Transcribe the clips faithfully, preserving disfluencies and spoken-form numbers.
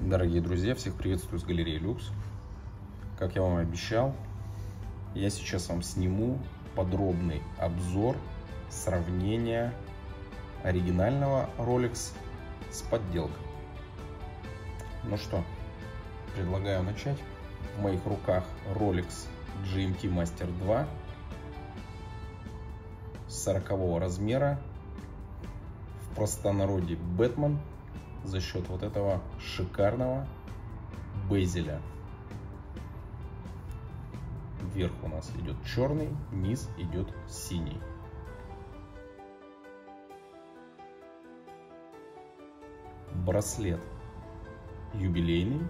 Дорогие друзья, всех приветствую с галереи Люкс. Как я вам обещал, я сейчас вам сниму подробный обзор сравнения оригинального Rolex с подделкой. Ну что, предлагаю начать. В моих руках Rolex джи эм ти Master два сорокового размера, в простонародье Бэтмен, за счет вот этого шикарного безеля. Вверх у нас идет черный, низ идет синий. Браслет юбилейный.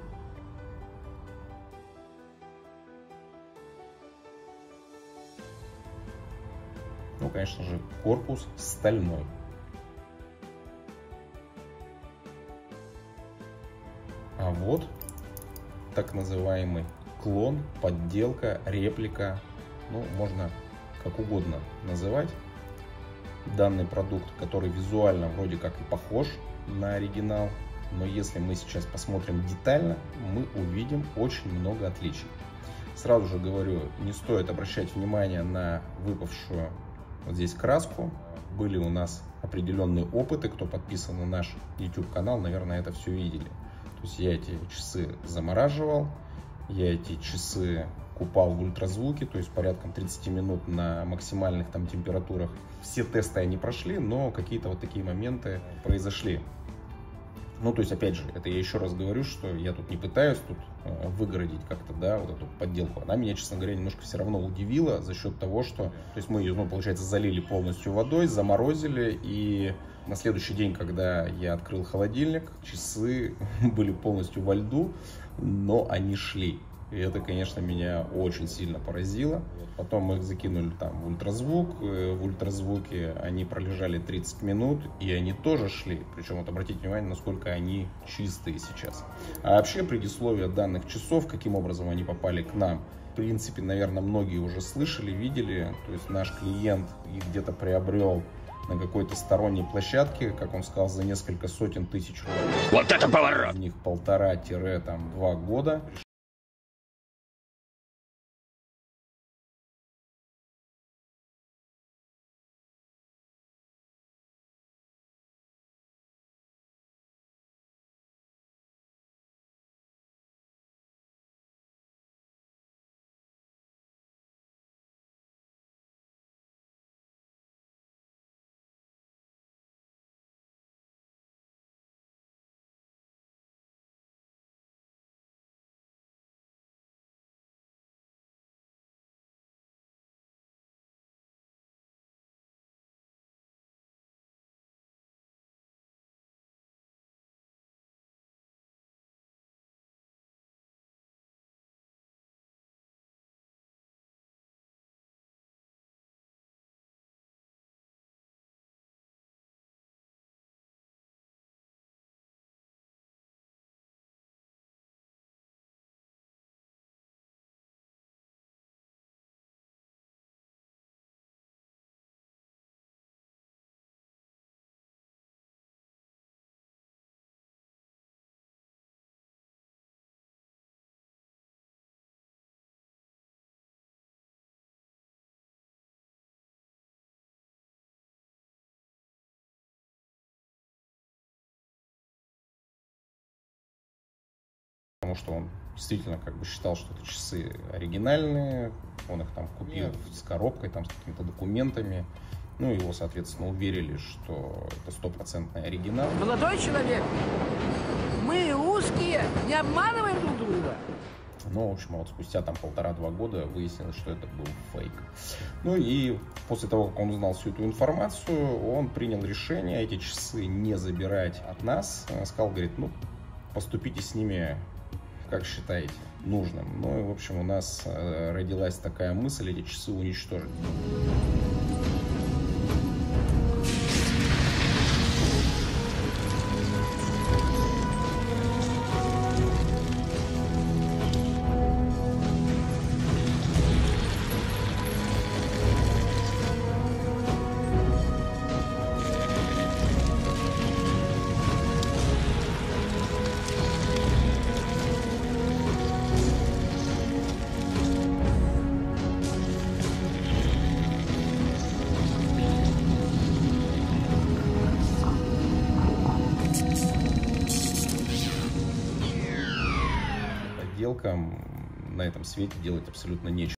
Ну, конечно же, корпус стальной. А вот так называемый клон, подделка, реплика, ну, можно как угодно называть. Данный продукт, который визуально вроде как и похож на оригинал, но если мы сейчас посмотрим детально, мы увидим очень много отличий. Сразу же говорю, не стоит обращать внимание на выпавшую вот здесь краску. Были у нас определенные опыты, кто подписан на наш YouTube канал, наверное, это все видели. То есть я эти часы замораживал, я эти часы купал в ультразвуке, то есть порядком тридцати минут на максимальных там температурах. Все тесты они прошли, но какие-то вот такие моменты произошли. Ну, то есть, опять же, это я еще раз говорю, что я тут не пытаюсь тут выгородить как-то, да, вот эту подделку. Она меня, честно говоря, немножко все равно удивила за счет того, что, то есть мы ее, ну, получается, залили полностью водой, заморозили, и на следующий день, когда я открыл холодильник, часы были полностью во льду, но они шли. И это, конечно, меня очень сильно поразило. Потом мы их закинули там в ультразвук. В ультразвуке они пролежали тридцать минут, и они тоже шли. Причем, вот обратите внимание, насколько они чистые сейчас. А вообще, предисловие данных часов, каким образом они попали к нам, в принципе, наверное, многие уже слышали, видели. То есть наш клиент их где-то приобрел на какой-то сторонней площадке, как он сказал, за несколько сотен тысяч рублей. Вот это поворот! В них полтора-два года. Потому что он действительно как бы считал, что это часы оригинальные, он их там купил Нет. с коробкой, там, с какими-то документами. Ну, его, соответственно, уверили, что это стопроцентный оригинал. Молодой человек, мы русские, не обманываем друг друга. Ну, в общем, вот спустя там полтора-два года выяснилось, что это был фейк. Ну и после того, как он узнал всю эту информацию, он принял решение эти часы не забирать от нас. Сказал, говорит, ну, поступите с ними, как считаете нужным. Ну и, в общем, у нас родилась такая мысль эти часы уничтожить. подделка, на этом свете делать абсолютно нечего.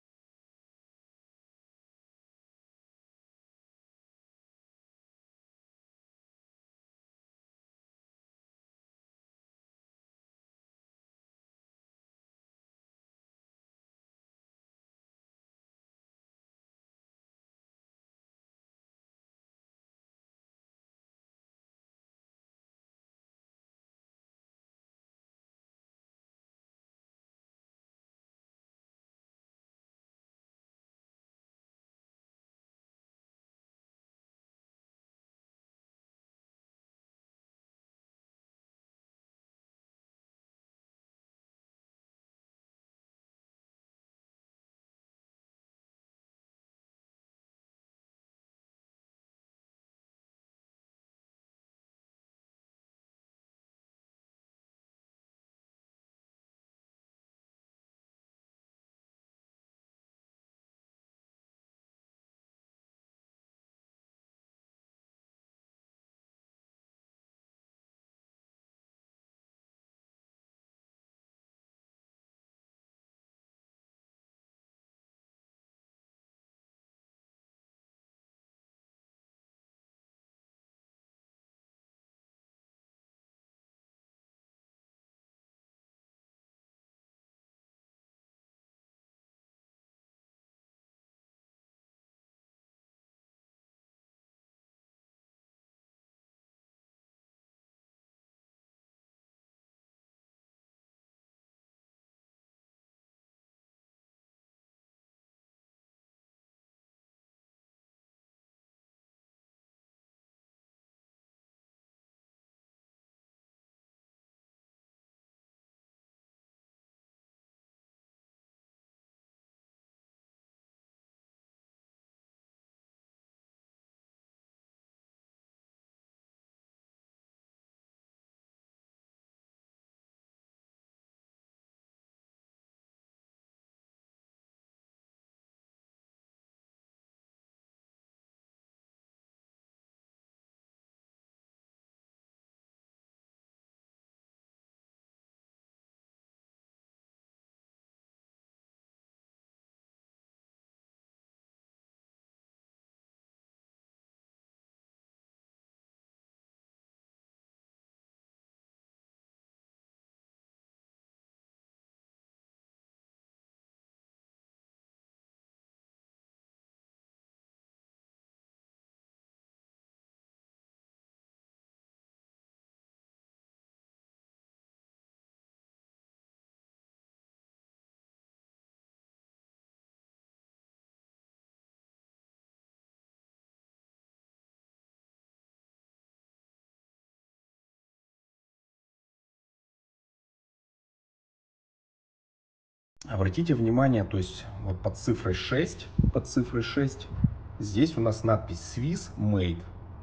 Обратите внимание, то есть вот под цифрой шесть, под цифрой шесть, здесь у нас надпись Swiss Made.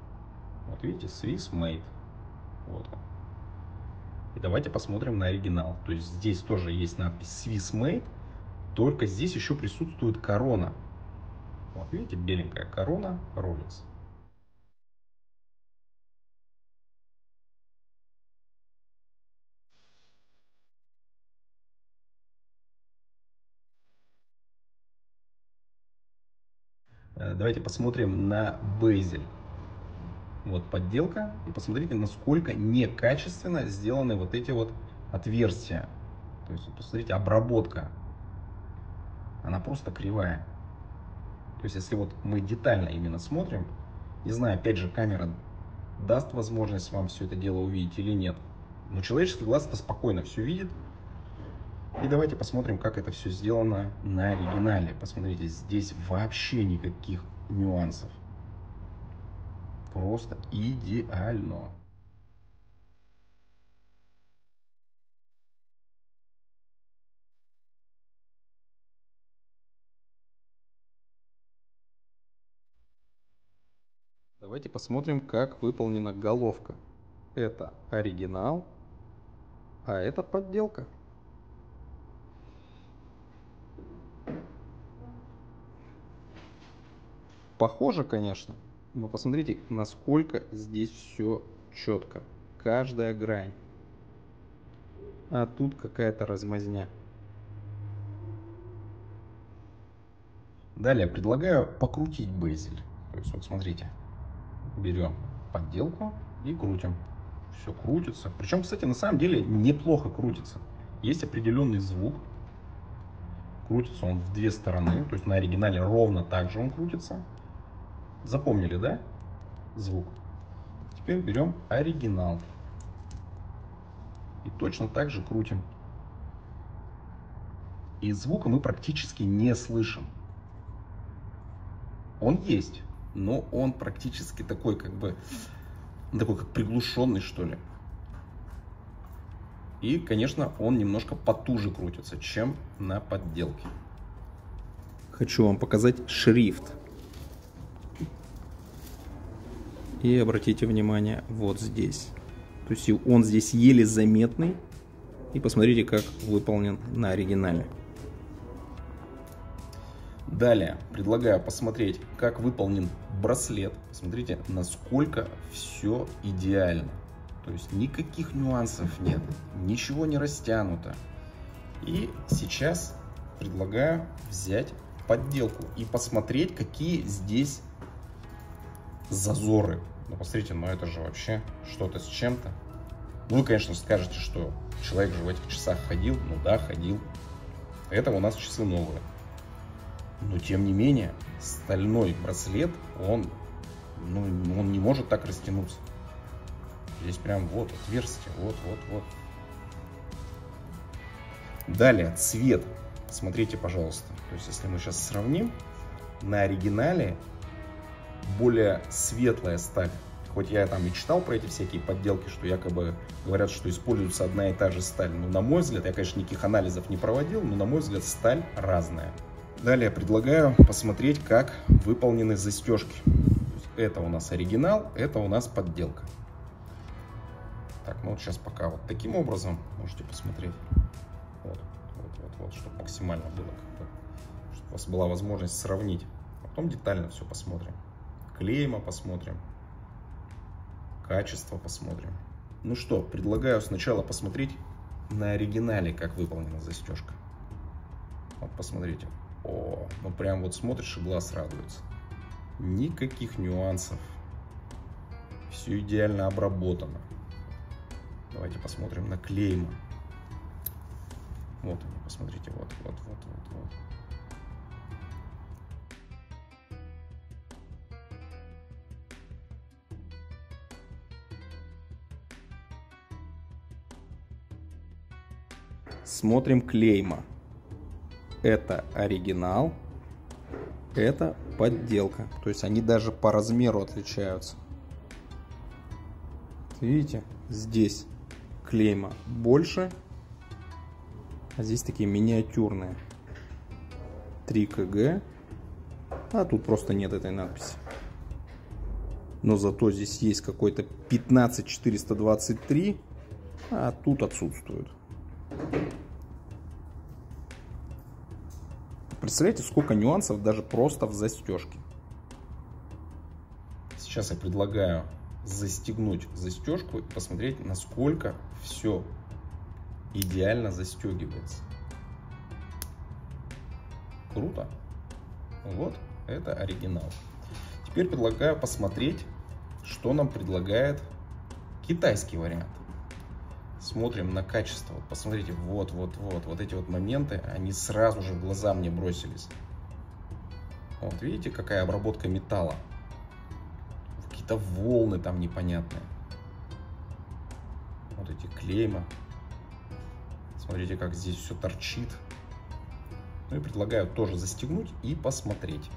Вот видите, Swiss Made. Вот он. И давайте посмотрим на оригинал. То есть здесь тоже есть надпись Swiss Made, только здесь еще присутствует корона. Вот видите, беленькая корона Rolex. Давайте посмотрим на безель. Вот подделка. И посмотрите, насколько некачественно сделаны вот эти вот отверстия. То есть, посмотрите, обработка. Она просто кривая. То есть, если вот мы детально именно смотрим, не знаю, опять же, камера даст возможность вам все это дело увидеть или нет. Но человеческий глаз это спокойно все видит. И давайте посмотрим, как это все сделано на оригинале. Посмотрите, здесь вообще никаких нюансов. Просто идеально. Давайте посмотрим, как выполнена головка. Это оригинал, а это подделка. Похоже, конечно, но посмотрите, насколько здесь все четко. Каждая грань. А тут какая-то размазня. Далее предлагаю покрутить безель. То есть вот смотрите, берем подделку и крутим. Все крутится. Причем, кстати, на самом деле неплохо крутится. Есть определенный звук. Крутится он в две стороны. То есть на оригинале ровно так же он крутится. Запомнили, да? Звук. Теперь берем оригинал. И точно так же крутим. И звука мы практически не слышим. Он есть, но он практически такой, как бы, такой как приглушенный, что ли. И, конечно, он немножко потуже крутится, чем на подделке. Хочу вам показать шрифт. И обратите внимание вот здесь. То есть он здесь еле заметный. И посмотрите, как выполнен на оригинале. Далее предлагаю посмотреть, как выполнен браслет. Смотрите, насколько все идеально. То есть никаких нюансов нет, ничего не растянуто. И сейчас предлагаю взять подделку и посмотреть, какие здесь зазоры. Ну, посмотрите, ну это же вообще что-то с чем-то. Ну, вы, конечно, скажете, что человек же в этих часах ходил. Ну да, ходил. Это у нас часы новые. Но, тем не менее, стальной браслет, он, ну, он не может так растянуться. Здесь прям вот отверстие, вот, вот, вот. Далее, цвет. Смотрите, пожалуйста. То есть, если мы сейчас сравним, на оригинале более светлая сталь. Хоть я там и читал про эти всякие подделки, что якобы говорят, что используется одна и та же сталь. Но, на мой взгляд, я, конечно, никаких анализов не проводил, но, на мой взгляд, сталь разная. Далее предлагаю посмотреть, как выполнены застежки. Это у нас оригинал, это у нас подделка. Так, ну вот сейчас пока вот таким образом можете посмотреть. Вот, вот, вот, вот, чтобы максимально было, чтобы у вас была возможность сравнить. А потом детально все посмотрим. Клейма посмотрим. Качество посмотрим. Ну что, предлагаю сначала посмотреть на оригинале, как выполнена застежка. Вот посмотрите. О, ну прям вот смотришь и глаз радуется. Никаких нюансов. Все идеально обработано. Давайте посмотрим на клейма. Вот они, посмотрите, вот, вот, вот, вот, вот. Смотрим клейма. Это оригинал, это подделка. То есть они даже по размеру отличаются. Видите, здесь клейма больше, а здесь такие миниатюрные. три кг, а тут просто нет этой надписи. Но зато здесь есть какой-то пятнадцать четыреста двадцать три, а тут отсутствует. Представляете, сколько нюансов даже просто в застежке. Сейчас я предлагаю застегнуть застежку и посмотреть, насколько все идеально застегивается. Круто. Вот, это оригинал. Теперь предлагаю посмотреть, что нам предлагает китайский вариант. Смотрим на качество. Посмотрите, вот, вот, вот, вот эти вот моменты, они сразу же в глаза мне бросились. Вот, видите, какая обработка металла? Какие-то волны там непонятные. Вот эти клейма. Смотрите, как здесь все торчит. Ну и предлагаю тоже застегнуть и посмотреть.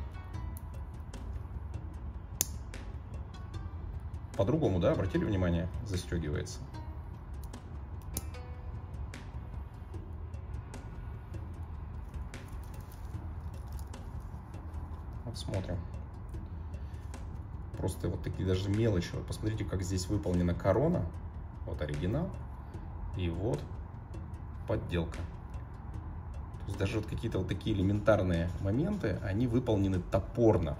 По-другому, да, обратили внимание, застегивается. Вот смотрим. Просто вот такие даже мелочи. Вот посмотрите, как здесь выполнена корона. Вот оригинал. И вот подделка. То есть даже вот какие-то вот такие элементарные моменты, они выполнены топорно.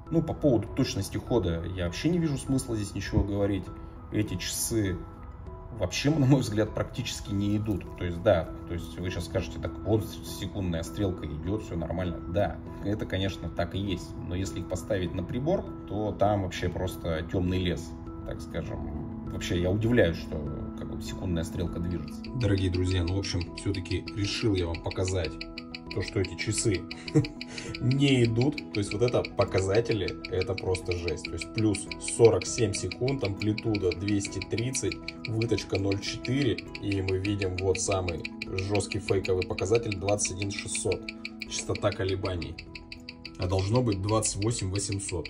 Ну, по поводу точности хода я вообще не вижу смысла здесь ничего говорить. Эти часы вообще, на мой взгляд, практически не идут. То есть, да, то есть вы сейчас скажете, так вот секундная стрелка идет, все нормально. Да, это, конечно, так и есть. Но если их поставить на прибор, то там вообще просто темный лес, так скажем. Вообще, я удивляюсь, что как бы секундная стрелка движется. Дорогие друзья, ну, в общем, все-таки решил я вам показать то, что эти часы не идут. То есть вот это показатели, это просто жесть. То есть плюс сорок семь секунд, амплитуда двести тридцать, выточка ноль целых четыре, и мы видим вот самый жесткий фейковый показатель двадцать один шестьсот. Частота колебаний. А должно быть двадцать восемь восемьсот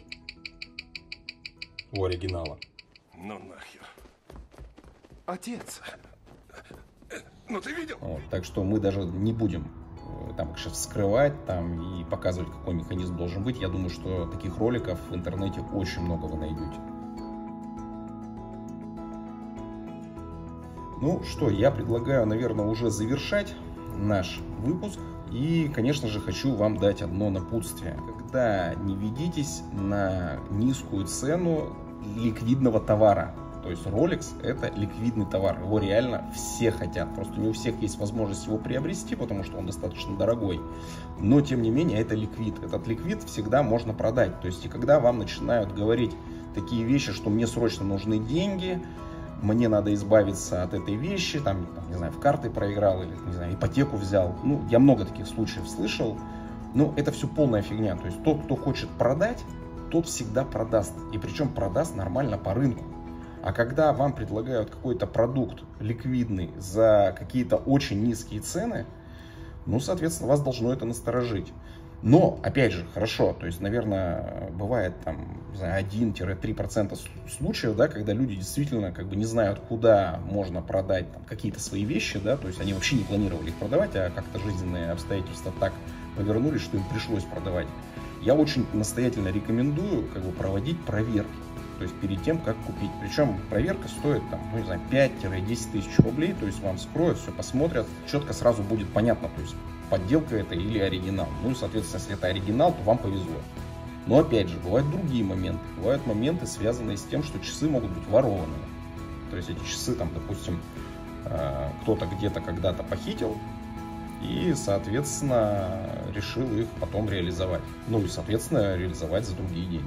у оригинала. Ну нахер. Отец. Ну ты видел? Вот, так что мы даже не будем там сейчас вскрывать там и показывать, какой механизм должен быть. Я думаю, что таких роликов в интернете очень много вы найдете. Ну что, я предлагаю, наверное, уже завершать наш выпуск. И, конечно же, хочу вам дать одно напутствие. Когда не ведитесь на низкую цену ликвидного товара. То есть Rolex — это ликвидный товар, его реально все хотят, просто не у всех есть возможность его приобрести, потому что он достаточно дорогой, но тем не менее это ликвид, этот ликвид всегда можно продать. То есть и когда вам начинают говорить такие вещи, что мне срочно нужны деньги, мне надо избавиться от этой вещи, там, не знаю, в карты проиграл или, не знаю, ипотеку взял, ну, я много таких случаев слышал, но это все полная фигня. То есть тот, кто хочет продать, тот всегда продаст, и причем продаст нормально по рынку. А когда вам предлагают какой-то продукт ликвидный за какие-то очень низкие цены, ну, соответственно, вас должно это насторожить. Но, опять же, хорошо, то есть, наверное, бывает там один-три процента случаев, да, когда люди действительно как бы не знают, куда можно продать там какие-то свои вещи, да, то есть они вообще не планировали их продавать, а как-то жизненные обстоятельства так повернулись, что им пришлось продавать. Я очень настоятельно рекомендую как бы проводить проверки. То есть перед тем, как купить. Причем проверка стоит там, ну, не знаю, пять-десять тысяч рублей. То есть вам вскроют, все посмотрят. Четко сразу будет понятно, то есть подделка это или оригинал. Ну и, соответственно, если это оригинал, то вам повезло. Но опять же, бывают другие моменты. Бывают моменты, связанные с тем, что часы могут быть ворованными. То есть эти часы, там, допустим, кто-то где-то когда-то похитил и, соответственно, решил их потом реализовать. Ну и, соответственно, реализовать за другие деньги.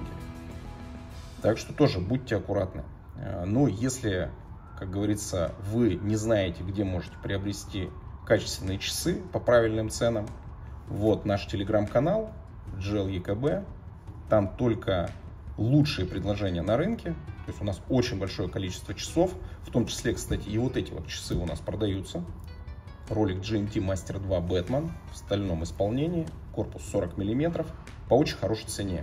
Так что тоже будьте аккуратны. Ну, если, как говорится, вы не знаете, где можете приобрести качественные часы по правильным ценам, вот наш телеграм-канал джи эл и ка би. Там только лучшие предложения на рынке. То есть у нас очень большое количество часов. В том числе, кстати, и вот эти вот часы у нас продаются. Rolex джи эм ти Master два Batman в стальном исполнении. Корпус сорок миллиметров. По очень хорошей цене.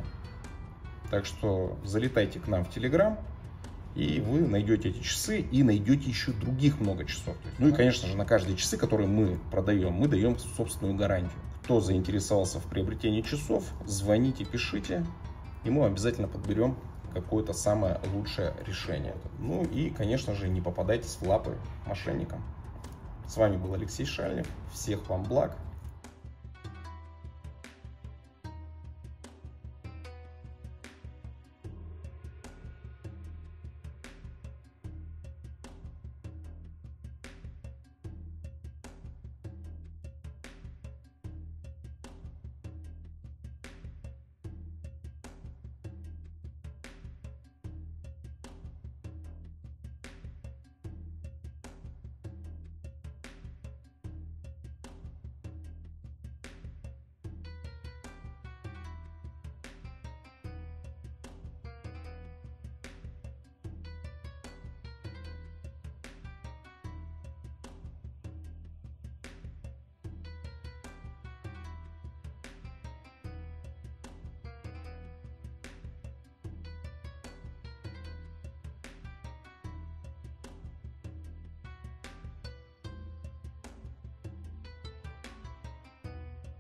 Так что залетайте к нам в Telegram, и вы найдете эти часы, и найдете еще других много часов. Ну и, конечно же, на каждые часы, которые мы продаем, мы даем собственную гарантию. Кто заинтересовался в приобретении часов, звоните, пишите, и мы обязательно подберем какое-то самое лучшее решение. Ну и, конечно же, не попадайтесь в лапы мошенникам. С вами был Алексей Шальнев. Всех вам благ.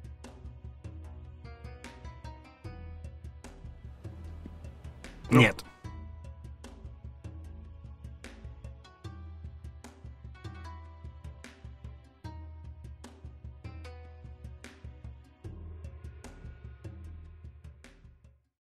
Нет.